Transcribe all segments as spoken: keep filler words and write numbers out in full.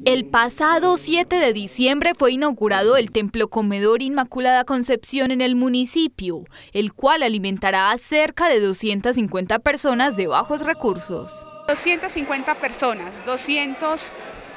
El pasado siete de diciembre fue inaugurado el Templo Comedor Inmaculada Concepción en el municipio, el cual alimentará a cerca de doscientas cincuenta personas de bajos recursos. doscientas cincuenta personas, doscientos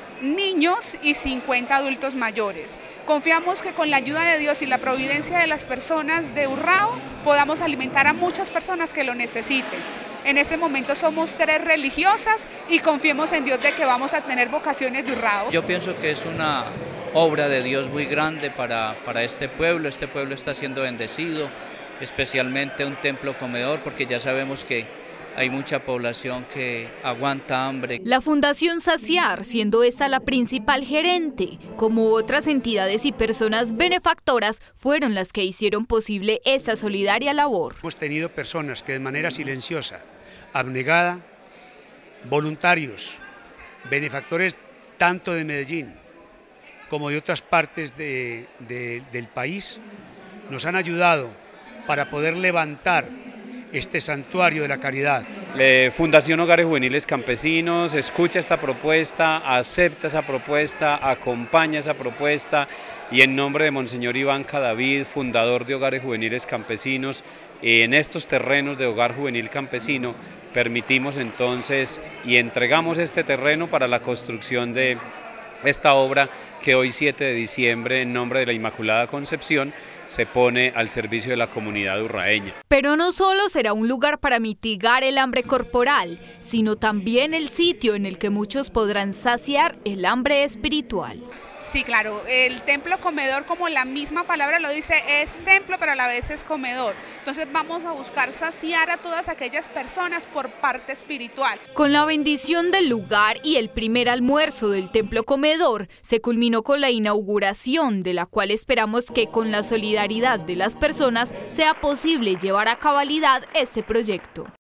niños y cincuenta adultos mayores. Confiamos que con la ayuda de Dios y la providencia de las personas de Urrao podamos alimentar a muchas personas que lo necesiten. En este momento somos tres religiosas y confiemos en Dios de que vamos a tener vocaciones de Urrao. Yo pienso que es una obra de Dios muy grande para, para este pueblo. Este pueblo está siendo bendecido, especialmente un templo comedor, porque ya sabemos que hay mucha población que aguanta hambre. La Fundación Saciar, siendo esta la principal gerente, como otras entidades y personas benefactoras, fueron las que hicieron posible esta solidaria labor. Hemos tenido personas que de manera silenciosa, abnegada, voluntarios, benefactores tanto de Medellín como de otras partes de, de, del país, nos han ayudado para poder levantar este santuario de la caridad. Eh, Fundación Hogares Juveniles Campesinos escucha esta propuesta, acepta esa propuesta, acompaña esa propuesta y en nombre de Monseñor Iván Cadavid, fundador de Hogares Juveniles Campesinos, en estos terrenos de Hogar Juvenil Campesino permitimos entonces y entregamos este terreno para la construcción de esta obra que hoy siete de diciembre en nombre de la Inmaculada Concepción se pone al servicio de la comunidad urraeña. Pero no solo será un lugar para mitigar el hambre corporal, sino también el sitio en el que muchos podrán saciar el hambre espiritual. Sí, claro, el templo comedor, como la misma palabra lo dice, es templo pero a la vez es comedor. Entonces vamos a buscar saciar a todas aquellas personas por parte espiritual. Con la bendición del lugar y el primer almuerzo del templo comedor, se culminó con la inauguración, de la cual esperamos que con la solidaridad de las personas sea posible llevar a cabalidad este proyecto.